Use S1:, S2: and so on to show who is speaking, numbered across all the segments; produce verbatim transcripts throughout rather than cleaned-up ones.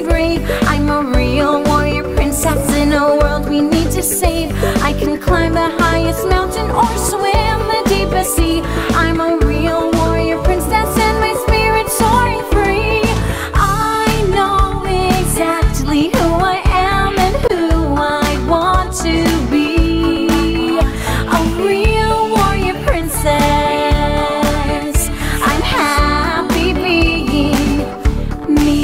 S1: and brave. I'm a real warrior princess in a world we need to save. I can climb the highest mountain or swim the deepest sea. I'm a real warrior princess and my spirit's soaring free. I know exactly who I am and who I want to be. A real warrior princess. I'm happy being me.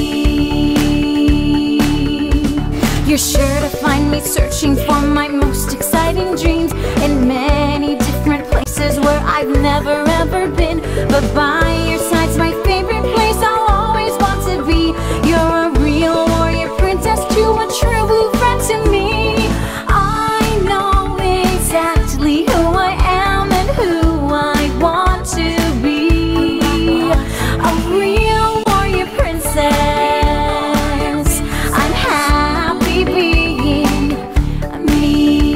S1: You're sure to find me searching for my most exciting dreams in many different places where I've never ever been. But by your side's my favorite place I'll always want to be. You're a real warrior princess, true, a true friend to me. I know exactly who I am and who I want to be. A real warrior princess. I'm happy being me.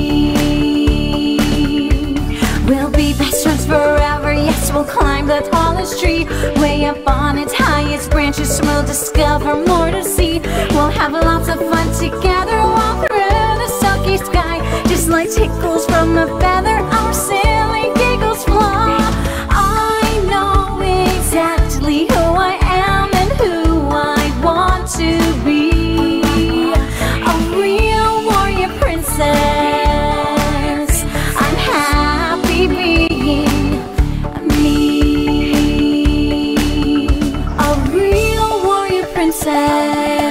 S1: We'll be best friends forever, yes, we'll climb the tallest tree. Way up on its highest branches we'll discover more to see. We'll have lots of fun together all through the silky sky. Just like tickles from a feather, our silly giggles fly. I know exactly who I am and who I want to be. A real warrior princess. I'm happy being me. A real warrior princess.